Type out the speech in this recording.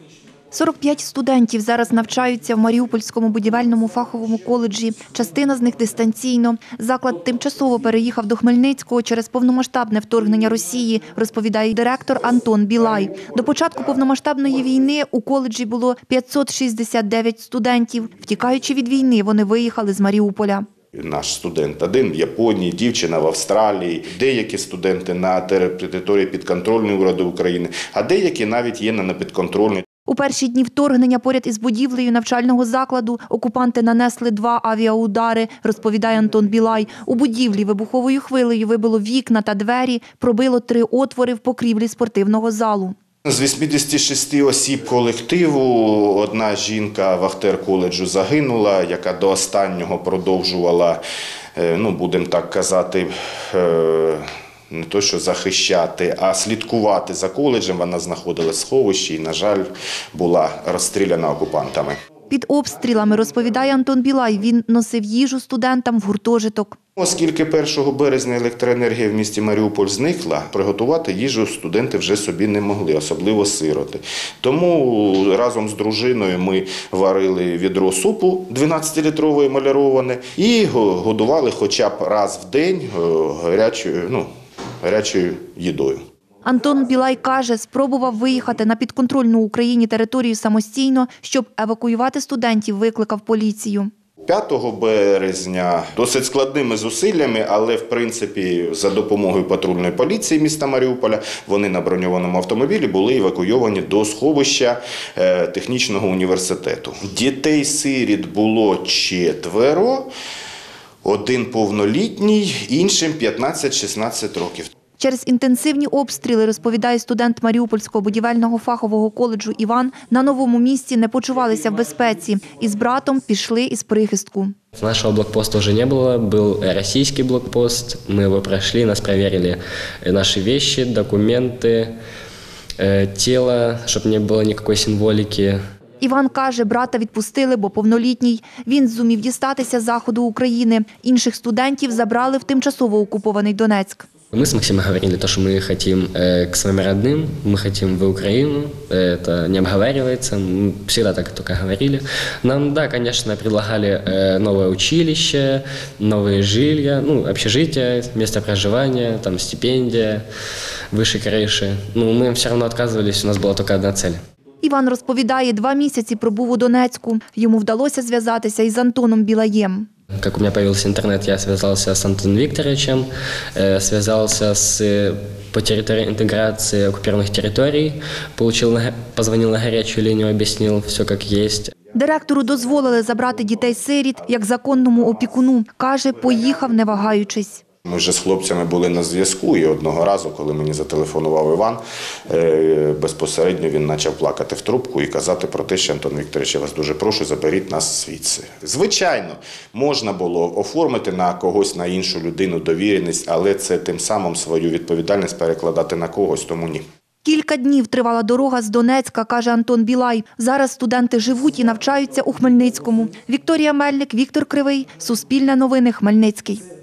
45 студентів зараз навчаються в Маріупольському будівельному фаховому коледжі. Частина з них дистанційно. Заклад тимчасово переїхав до Хмельницького через повномасштабне вторгнення Росії, розповідає директор Антон Білай. До початку повномасштабної війни у коледжі було 569 студентів. Втікаючи від війни, вони виїхали з Маріуполя. Наш студент один в Японії, дівчина в Австралії, деякі студенти на території підконтрольної уряду України, а деякі навіть є на непідконтрольній. У перші дні вторгнення поряд із будівлею навчального закладу окупанти нанесли 2 авіаудари, розповідає Антон Білай. У будівлі вибуховою хвилею вибило вікна та двері, пробило 3 отвори в покрівлі спортивного залу. З 86 осіб колективу одна жінка вахтер коледжу загинула, яка до останнього продовжувала, будемо так казати, не то що захищати, а слідкувати за коледжем. Вона знаходилась в сховищі і, на жаль, була розстріляна окупантами. Під обстрілами, розповідає Антон Білай, він носив їжу студентам в гуртожиток. Оскільки 1 березня електроенергія в місті Маріуполь зникла, приготувати їжу студенти вже собі не могли, особливо сироти. Тому разом з дружиною ми варили відро супу 12-літрової маляроване і годували хоча б раз в день гарячою їдою. Антон Білай каже, спробував виїхати на підконтрольну Україні територію самостійно, щоб евакуювати студентів, викликав поліцію. 5 березня досить складними зусиллями, але в принципі за допомогою патрульної поліції міста Маріуполя вони на броньованому автомобілі були евакуйовані до сховища технічного університету. Дітей-сиріт було 4, один повнолітній, іншим 15-16 років. Через інтенсивні обстріли, розповідає студент Маріупольського будівельного фахового коледжу Іван, на новому місці не почувалися в безпеці. Із братом пішли із прихистку. Нашего блокпоста уже не было, был российский блокпост. Мы его прошли, нас проверили наши вещи, документы, тело, чтобы не было никакой символики. Іван каже, брата відпустили, бо повнолітній. Він зумів дістатися з заходу України. Інших студентів забрали в тимчасово окупований Донецьк. Мы с Максимом говорили, что мы хотим к своим родным, мы хотим в Украину, это не обговаривается, мы всегда так только говорили. Нам, да, конечно, предлагали новое училище, новые жилья, общежитие, место проживания, там стипендия, выше крыши. Мы все равно отказывались, у нас была только одна цель. Іван розповідає, 2 місяці пробув у Донецьку. Йому вдалося зв'язатися із Антоном Білаєм. Как у меня появился интернет, я связался с Антоном Викторовичем, связался по территории интеграции оккупированных территорий, позвонил на горячую линию, объяснил все как есть. Директору дозволили забрати дітей-сиріт як законному опікуну. Каже, поїхав не вагаючись. Ми вже з хлопцями були на зв'язку, і одного разу, коли мені зателефонував Іван, безпосередньо він почав плакати в трубку і казати про те, що Антон Вікторович, я вас дуже прошу, заберіть нас звідси. Звичайно, можна було оформити на когось, на іншу людину довіреність, але це тим самим свою відповідальність перекладати на когось, тому ні. Кілька днів тривала дорога з Донецька, каже Антон Білай. Зараз студенти живуть і навчаються у Хмельницькому. Вікторія Мельник, Віктор Кривий, Суспільне новини, Хмельницький.